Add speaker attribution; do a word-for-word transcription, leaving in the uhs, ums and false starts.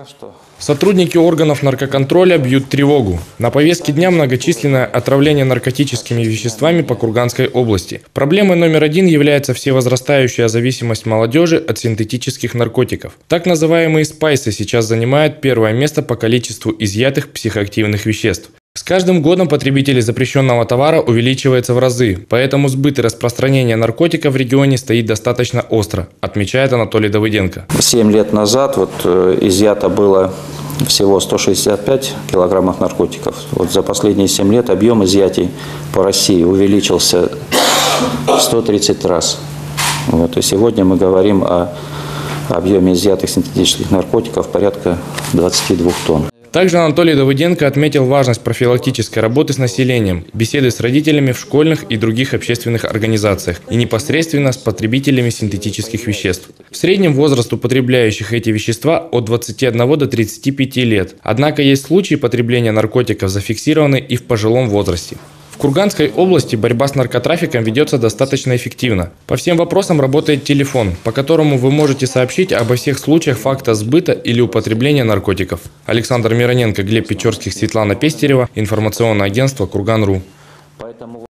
Speaker 1: пока что.
Speaker 2: Сотрудники органов наркоконтроля бьют тревогу. На повестке дня многочисленное отравление наркотическими веществами по Курганской области. Проблемой номер один является всевозрастающая зависимость молодежи от синтетических наркотиков. Так называемые спайсы сейчас занимают первое место по количеству изъятых психоактивных веществ. С каждым годом потребителей запрещенного товара увеличивается в разы, поэтому сбыт и распространение наркотиков в регионе стоит достаточно остро, отмечает Анатолий Давыденко.
Speaker 1: Семь лет назад вот, э, изъято было всего сто шестьдесят пять килограммов наркотиков. Вот за последние семь лет объем изъятий по России увеличился в сто тридцать раз. Вот, и сегодня мы говорим о объеме изъятых синтетических наркотиков порядка двадцати двух тонн.
Speaker 2: Также Анатолий Давыденко отметил важность профилактической работы с населением, беседы с родителями в школьных и других общественных организациях и непосредственно с потребителями синтетических веществ. В среднем возраст употребляющих эти вещества от двадцати одного до тридцати пяти лет. Однако есть случаи потребления наркотиков, зафиксированы и в пожилом возрасте. В Курганской области борьба с наркотрафиком ведется достаточно эффективно. По всем вопросам работает телефон, по которому вы можете сообщить обо всех случаях факта сбыта или употребления наркотиков. Александр Мироненко, Глеб Печорских, Светлана Пестерева. Информационное агентство Курган точка ру.